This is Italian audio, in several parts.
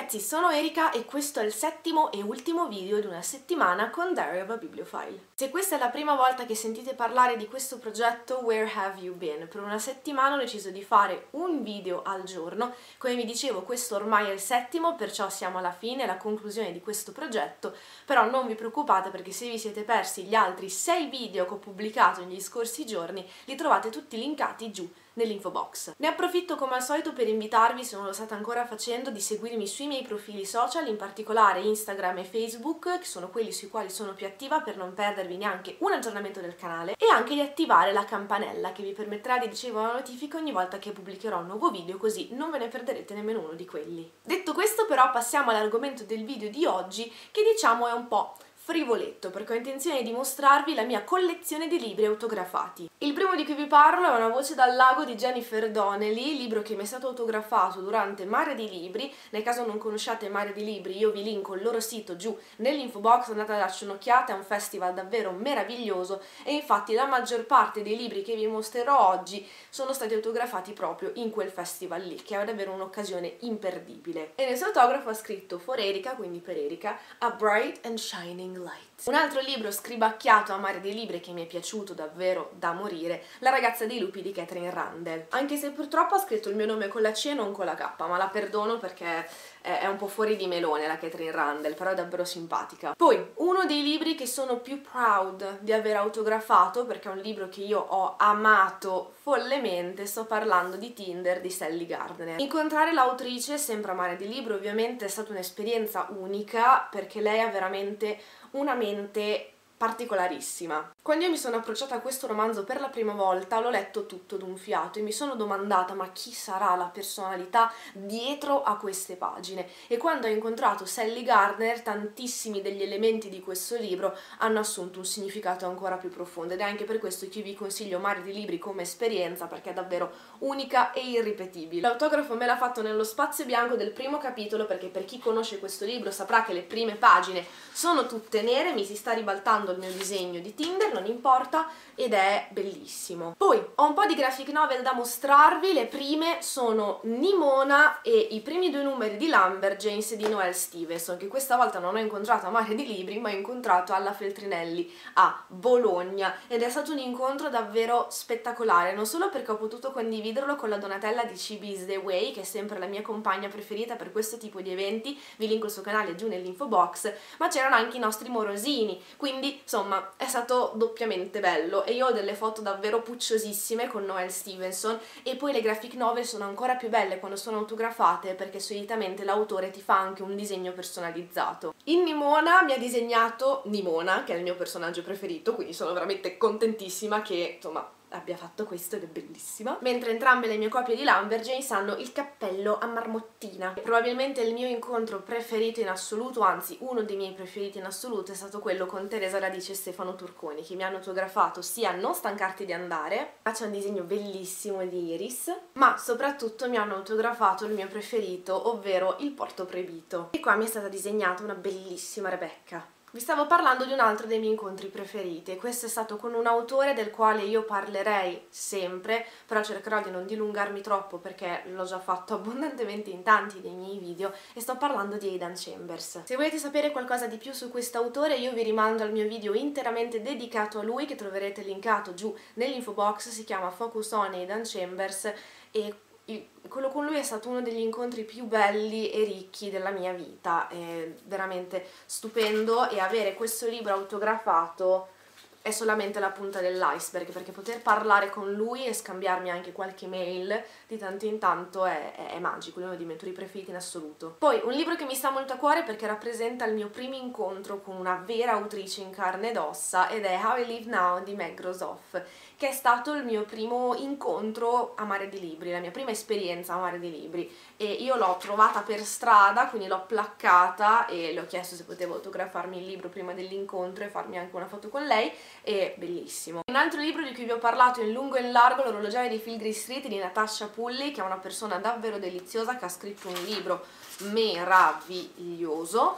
ragazzi, sono Erika e questo è il settimo e ultimo video di una settimana con Diary of a Bibliophile. Se questa è la prima volta che sentite parlare di questo progetto, where have you been? Per una settimana ho deciso di fare un video al giorno. Come vi dicevo, questo ormai è il settimo, perciò siamo alla fine, alla conclusione di questo progetto, però non vi preoccupate perché se vi siete persi gli altri 6 video che ho pubblicato negli scorsi giorni, li trovate tutti linkati giù nell'info box. Ne approfitto come al solito per invitarvi, se non lo state ancora facendo, di seguirmi sui miei profili social, in particolare Instagram e Facebook, che sono quelli sui quali sono più attiva per non perdervi neanche un aggiornamento del canale, e anche di attivare la campanella che vi permetterà di ricevere una notifica ogni volta che pubblicherò un nuovo video, così non ve ne perderete nemmeno uno di quelli. Detto questo, però, passiamo all'argomento del video di oggi, che diciamo è un po' frivoletto, perché ho intenzione di mostrarvi la mia collezione di libri autografati. Il primo di cui vi parlo è Una voce dal lago di Jennifer Donnelly, libro che mi è stato autografato durante Mare di Libri. Nel caso non conosciate Mare di Libri, io vi linko il loro sito giù nell'info box, andate a darci un'occhiata, è un festival davvero meraviglioso e infatti la maggior parte dei libri che vi mostrerò oggi sono stati autografati proprio in quel festival lì, che è davvero un'occasione imperdibile. E nel suo autografo ha scritto For Erika, quindi per Erika, A Bright and Shining Light. Un altro libro scribacchiato a Mare dei Libri che mi è piaciuto davvero da morire, La ragazza dei lupi di Catherine Randall. Anche se purtroppo ha scritto il mio nome con la C e non con la K, ma la perdono perché è un po' fuori di melone la Catherine Randall, però è davvero simpatica. Poi, uno dei libri che sono più proud di aver autografato, perché è un libro che io ho amato follemente, sto parlando di Tinder di Sally Gardner. Incontrare l'autrice, sempre a Mare di Libri, ovviamente è stata un'esperienza unica, perché lei ha veramente una mente particolarissima. Quando io mi sono approcciata a questo romanzo per la prima volta, l'ho letto tutto d'un fiato e mi sono domandata ma chi sarà la personalità dietro a queste pagine? E quando ho incontrato Sally Gardner, tantissimi degli elementi di questo libro hanno assunto un significato ancora più profondo, ed è anche per questo che vi consiglio Mare di Libri come esperienza, perché è davvero unica e irripetibile. L'autografo me l'ha fatto nello spazio bianco del primo capitolo, perché per chi conosce questo libro saprà che le prime pagine sono tutte nere, mi si sta ribaltando il mio disegno di Tinder, non importa, ed è bellissimo. Poi ho un po' di graphic novel da mostrarvi. Le prime sono Nimona e i primi 2 numeri di Lumberjanes di Noelle Stevenson, che questa volta non ho incontrato a Mare di Libri, ma ho incontrato alla Feltrinelli a Bologna, ed è stato un incontro davvero spettacolare, non solo perché ho potuto condividerlo con la Donatella di CB is the Way, che è sempre la mia compagna preferita per questo tipo di eventi, vi linko il suo canale giù nell'info box, ma c'erano anche i nostri morosini, quindi insomma è stato doppiamente bello. E io ho delle foto davvero pucciosissime con Noelle Stevenson, e poi le graphic novel sono ancora più belle quando sono autografate, perché solitamente l'autore ti fa anche un disegno personalizzato. In Nimona mi ha disegnato Nimona, che è il mio personaggio preferito, quindi sono veramente contentissima che insomma abbia fatto questo, ed è bellissima. Mentre entrambe le mie copie di Lumberjanes hanno il cappello a marmottina. Probabilmente il mio incontro preferito in assoluto, anzi uno dei miei preferiti in assoluto, è stato quello con Teresa Radice e Stefano Turconi, che mi hanno autografato sia Non stancarti di andare, c'è un disegno bellissimo di Iris, ma soprattutto mi hanno autografato il mio preferito, ovvero Il Porto Proibito. E qua mi è stata disegnata una bellissima Rebecca. Vi stavo parlando di un altro dei miei incontri preferiti, e questo è stato con un autore del quale io parlerei sempre, però cercherò di non dilungarmi troppo perché l'ho già fatto abbondantemente in tanti dei miei video, e sto parlando di Aidan Chambers. Se volete sapere qualcosa di più su questo autore, io vi rimando al mio video interamente dedicato a lui, che troverete linkato giù nell'info box, si chiama Focus on Aidan Chambers, e quello con lui è stato uno degli incontri più belli e ricchi della mia vita, è veramente stupendo, e avere questo libro autografato è solamente la punta dell'iceberg, perché poter parlare con lui e scambiarmi anche qualche mail di tanto in tanto è magico, è uno dei miei autori preferiti in assoluto. Poi un libro che mi sta molto a cuore perché rappresenta il mio primo incontro con una vera autrice in carne ed ossa, ed è How I Live Now di Meg Rosoff, che è stato il mio primo incontro a Mare di Libri, la mia prima esperienza a Mare di Libri, e io l'ho trovata per strada, quindi l'ho placcata e le ho chiesto se potevo autografarmi il libro prima dell'incontro e farmi anche una foto con lei, e bellissimo. Un altro libro di cui vi ho parlato in lungo e in largo, L'orologiaio di Filgree Street di Natasha Pulley, che è una persona davvero deliziosa, che ha scritto un libro meraviglioso,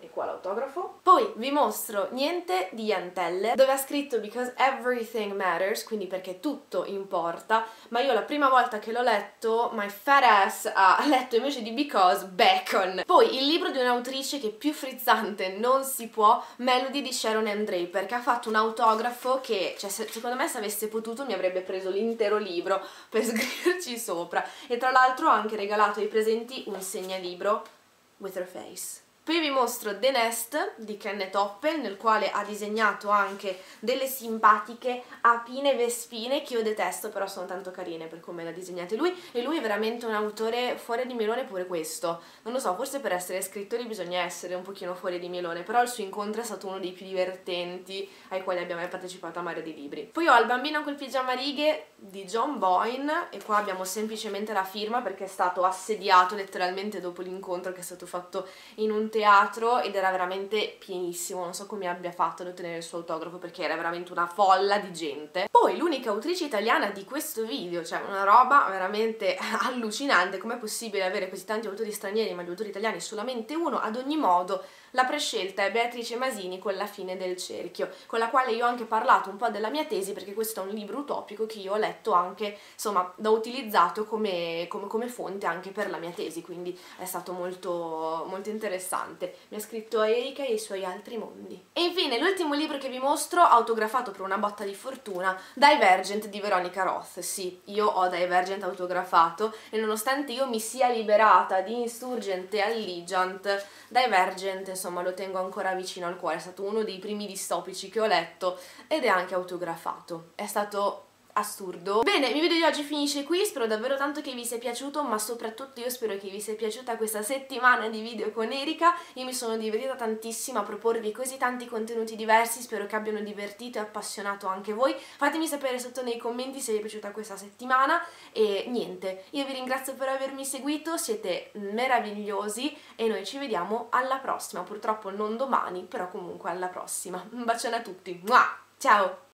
e qua l'autografo. Poi vi mostro Niente di Yantelle, dove ha scritto Because Everything Matters, quindi perché tutto importa, ma io la prima volta che l'ho letto, my fat ass ha letto invece di Because Bacon. Poi il libro di un'autrice che più frizzante non si può, Melody di Sharon M. Draper, che ha fatto un autografo che, cioè, secondo me se avesse potuto mi avrebbe preso l'intero libro per scriverci sopra, e tra l'altro ha anche regalato ai presenti un segnalibro with her face. Poi vi mostro The Nest di Kenneth Oppel, nel quale ha disegnato anche delle simpatiche apine vespine che io detesto, però sono tanto carine per come le ha disegnate lui, e lui è veramente un autore fuori di melone pure questo. Non lo so, forse per essere scrittori bisogna essere un pochino fuori di melone, però il suo incontro è stato uno dei più divertenti ai quali abbiamo mai partecipato a Mare dei Libri. Poi ho Il bambino col pigiama a righe di John Boyne, e qua abbiamo semplicemente la firma perché è stato assediato letteralmente dopo l'incontro che è stato fatto in un teatro ed era veramente pienissimo, non so come abbia fatto ad ottenere il suo autografo perché era veramente una folla di gente. Poi l'unica autrice italiana di questo video, cioè una roba veramente allucinante, com'è possibile avere così tanti autori stranieri ma gli autori italiani solamente uno. Ad ogni modo la prescelta è Beatrice Masini con La fine del cerchio, con la quale io ho anche parlato un po' della mia tesi, perché questo è un libro utopico che io ho letto anche, insomma, da utilizzato come fonte anche per la mia tesi, quindi è stato molto, molto interessante. Mi ha scritto Erika e i suoi altri mondi. E infine l'ultimo libro che vi mostro, autografato per una botta di fortuna, Divergent di Veronica Roth. Sì, io ho Divergent autografato e nonostante io mi sia liberata di Insurgent e Allegiant, Divergent insomma lo tengo ancora vicino al cuore, è stato uno dei primi distopici che ho letto ed è anche autografato. È stato assurdo. Bene, il video di oggi finisce qui, spero davvero tanto che vi sia piaciuto, ma soprattutto io spero che vi sia piaciuta questa settimana di video con Erika. Io mi sono divertita tantissimo a proporvi così tanti contenuti diversi, spero che abbiano divertito e appassionato anche voi. Fatemi sapere sotto nei commenti se vi è piaciuta questa settimana e niente, io vi ringrazio per avermi seguito, siete meravigliosi e noi ci vediamo alla prossima, purtroppo non domani, però comunque alla prossima. Un bacione a tutti, ciao!